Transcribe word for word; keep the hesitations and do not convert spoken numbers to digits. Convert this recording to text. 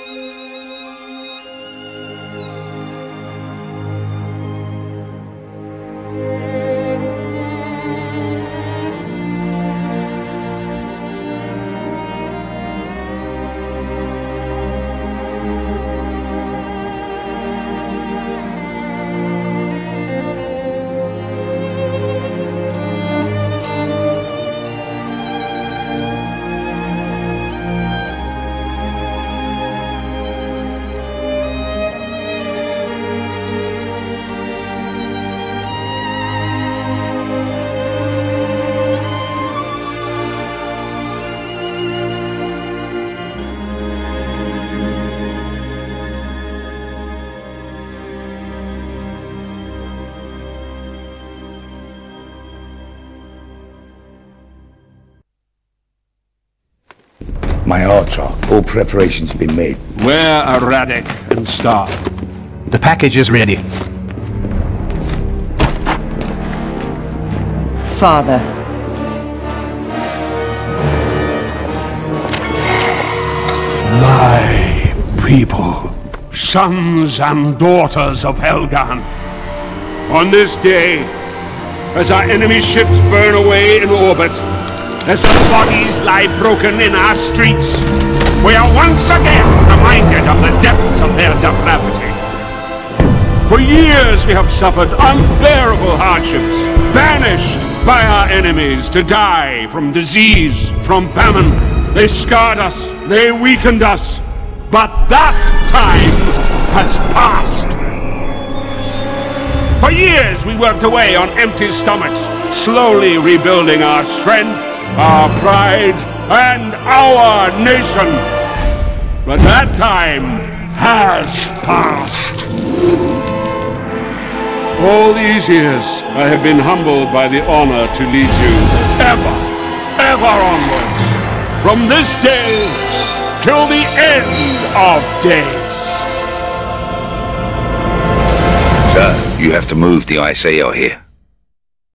My Archer, all preparations have been made. Where are Radek and Star? The package is ready. Father. My people, sons and daughters of Helghan, on this day, as our enemy ships burn away in orbit, as their bodies lie broken in our streets, we are once again reminded of the depths of their depravity. For years we have suffered unbearable hardships, banished by our enemies to die from disease, from famine. They scarred us, they weakened us, but that time has passed. For years we worked away on empty stomachs, slowly rebuilding our strength, our pride, and our nation. But that time has passed. All these years, I have been humbled by the honor to lead you ever, ever onwards. From this day till the end of days. Sir, you have to move the I C L here.